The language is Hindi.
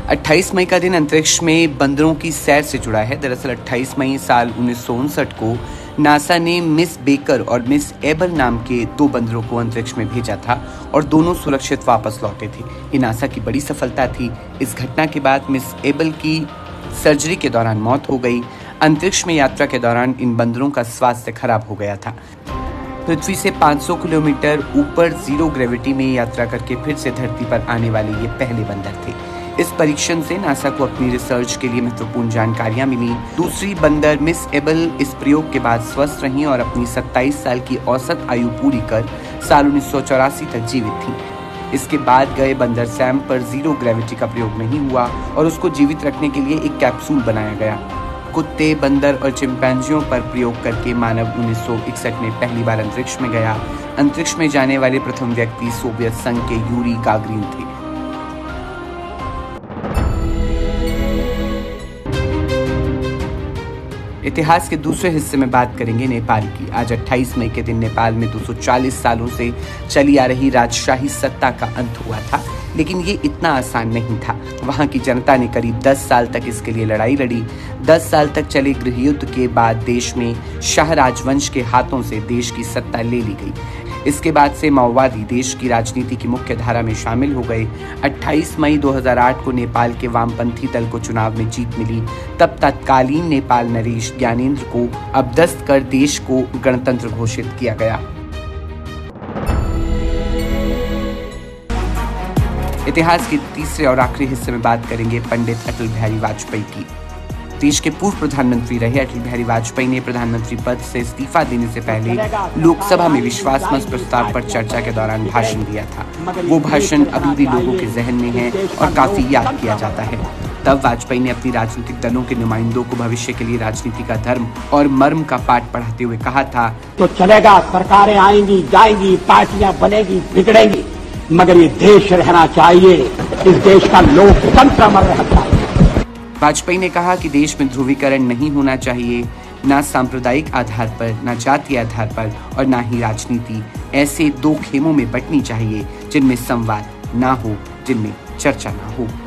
28 मई का दिन अंतरिक्ष में बंदरों की सैर से जुड़ा है। दरअसल 28 मई साल 1959 को नासा ने मिस बेकर और मिस एबल नाम के 2 बंदरों को अंतरिक्ष में भेजा था और दोनों सुरक्षित वापस लौटे थे। ये नासा की बड़ी सफलता थी। इस घटना के बाद मिस एबल की सर्जरी के दौरान मौत हो गई। अंतरिक्ष में यात्रा के दौरान इन बंदरों का स्वास्थ्य खराब हो गया था। पृथ्वी से 500 किलोमीटर ऊपर जीरो ग्रेविटी में यात्रा करके फिर से धरती पर आने वाले ये पहले बंदर थे। इस परीक्षण से नासा को अपनी रिसर्च के लिए महत्वपूर्ण जानकारियां मिली। दूसरी बंदर मिस एबल इस प्रयोग के बाद स्वस्थ रहीं और अपनी 27 साल की औसत आयु पूरी कर साल 1984 तक जीवित थीं। इसके बाद गए बंदर सैम पर जीरो ग्रेविटी का प्रयोग नहीं हुआ और उसको जीवित रखने के लिए एक कैप्सूल बनाया गया। कुत्ते, बंदर और चिंपैंजियों पर प्रयोग करके मानव 1961 में पहली बार अंतरिक्ष में गया। अंतरिक्ष में जाने वाले प्रथम व्यक्ति सोवियत संघ के यूरी गागरिन थे। इतिहास के दूसरे हिस्से में बात करेंगे नेपाल की। आज 28 मई के दिन नेपाल में 240 सालों से चली आ रही राजशाही सत्ता का अंत हुआ था, लेकिन ये इतना आसान नहीं था। वहाँ की जनता ने करीब 10 साल तक इसके लिए लड़ाई लड़ी। 10 साल तक चले गृह युद्ध के बाद देश में शाह राजवंश के हाथों से देश की सत्ता ले ली गई। इसके बाद से माओवादी देश की राजनीति की मुख्य धारा में शामिल हो गए। 28 मई 2008 को नेपाल के वामपंथी दल को चुनाव में जीत मिली। तब तत्कालीन नेपाल नरेश ज्ञानेन्द्र को अपदस्थ कर देश को गणतंत्र घोषित किया गया। इतिहास के तीसरे और आखिरी हिस्से में बात करेंगे पंडित अटल बिहारी वाजपेयी की। देश के पूर्व प्रधानमंत्री रहे अटल बिहारी वाजपेयी ने प्रधानमंत्री पद से इस्तीफा देने से पहले लोकसभा में विश्वास मत प्रस्ताव पर चर्चा के दौरान भाषण दिया था। वो भाषण अभी भी लोगों के जहन में है और काफी याद किया जाता है। तब वाजपेयी ने अपनी राजनीतिक दलों के नुमाइंदों को भविष्य के लिए राजनीति का धर्म और मर्म का पाठ पढ़ाते हुए कहा था, तो चलेगा, सरकारें आएंगी जाएंगी, पार्टियां बनेगी बिगड़ेंगी, मगर ये देश रहना चाहिए। इस देश का लोकतंत्र अमर रहना चाहिए। वाजपेयी ने कहा कि देश में ध्रुवीकरण नहीं होना चाहिए, न सांप्रदायिक आधार पर, न जातीय आधार पर और न ही राजनीति। ऐसे 2 खेमों में बंटनी चाहिए जिनमें संवाद ना हो, जिनमें चर्चा ना हो।